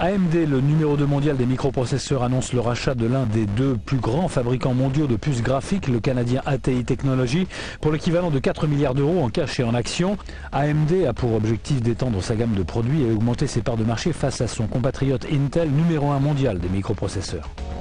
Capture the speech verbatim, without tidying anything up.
A M D, le numéro deux mondial des microprocesseurs, annonce le rachat de l'un des deux plus grands fabricants mondiaux de puces graphiques, le canadien A T I Technologies, pour l'équivalent de quatre milliards d'euros en cash et en actions. A M D a pour objectif d'étendre sa gamme de produits et augmenter ses parts de marché face à son compatriote Intel, numéro un mondial des microprocesseurs.